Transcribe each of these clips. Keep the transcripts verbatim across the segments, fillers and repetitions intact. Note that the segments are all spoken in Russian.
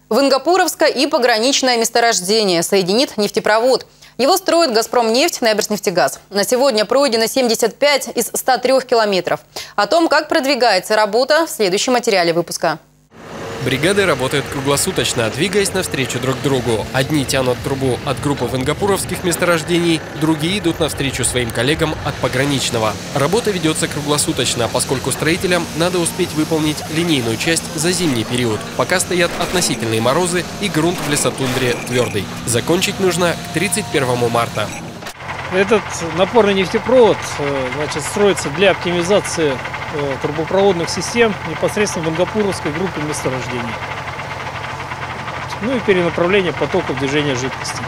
В Ингапуровске и пограничное месторождение соединит нефтепровод. Его строит «Газпромнефть», «Ноябрьснефтегаз». На сегодня пройдено семьдесят пять из ста трёх километров. О том, как продвигается работа, в следующем материале выпуска. Бригады работают круглосуточно, двигаясь навстречу друг другу. Одни тянут трубу от группы в ингапуровских месторождений, другие идут навстречу своим коллегам от пограничного. Работа ведется круглосуточно, поскольку строителям надо успеть выполнить линейную часть за зимний период, пока стоят относительные морозы и грунт в лесотундре твердый. Закончить нужно к тридцать первому марта. Этот напорный нефтепровод значит, строится для оптимизации трубопроводных систем непосредственно в ингапуровской группе месторождений. Ну и перенаправление потоков движения жидкости.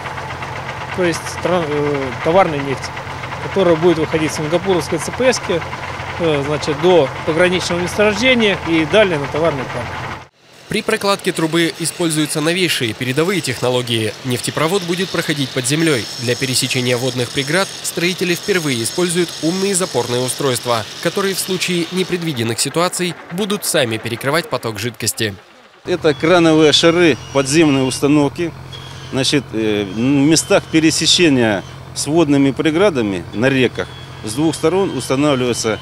То есть товарной нефти, которая будет выходить с ингапуровской ЦПСки значит, до пограничного месторождения и далее на товарный план. При прокладке трубы используются новейшие передовые технологии. Нефтепровод будет проходить под землей. Для пересечения водных преград строители впервые используют умные запорные устройства, которые в случае непредвиденных ситуаций будут сами перекрывать поток жидкости. Это крановые шары подземной установки. Значит, в местах пересечения с водными преградами на реках с двух сторон устанавливаются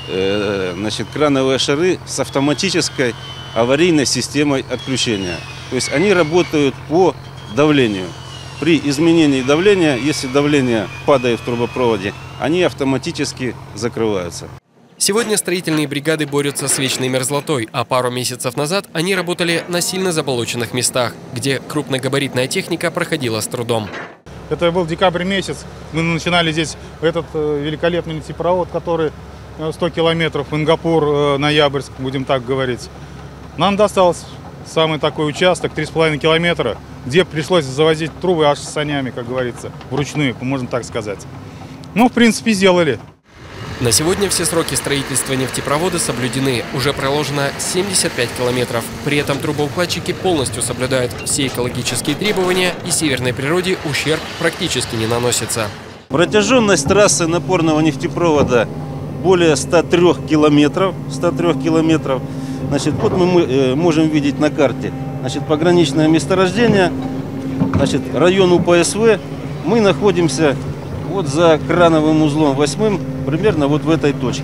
значит, крановые шары с автоматической аварийной системой отключения. То есть они работают по давлению. При изменении давления, если давление падает в трубопроводе, они автоматически закрываются. Сегодня строительные бригады борются с вечной мерзлотой, а пару месяцев назад они работали на сильно заболоченных местах, где крупногабаритная техника проходила с трудом. Это был декабрь месяц. Мы начинали здесь этот великолепный нефтепровод, который сто километров, Ингапур, Ноябрьск, будем так говорить. Нам достался самый такой участок, три с половиной километра, где пришлось завозить трубы аж с санями, как говорится, вручную, можно так сказать. Ну, в принципе, сделали. На сегодня все сроки строительства нефтепровода соблюдены. Уже проложено семьдесят пять километров. При этом трубоукладчики полностью соблюдают все экологические требования, и северной природе ущерб практически не наносится. Протяженность трассы напорного нефтепровода более ста трёх километров. ста трёх километров. Значит, вот мы можем видеть на карте, значит, пограничное месторождение, значит, район УПСВ. Мы находимся вот за крановым узлом восьмым, примерно вот в этой точке.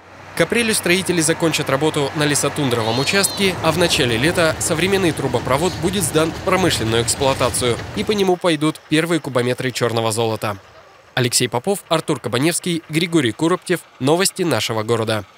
К апрелю строители закончат работу на лесотундровом участке, а в начале лета современный трубопровод будет сдан в промышленную эксплуатацию, и по нему пойдут первые кубометры черного золота. Алексей Попов, Артур Кабаневский, Григорий Куроптев. Новости нашего города.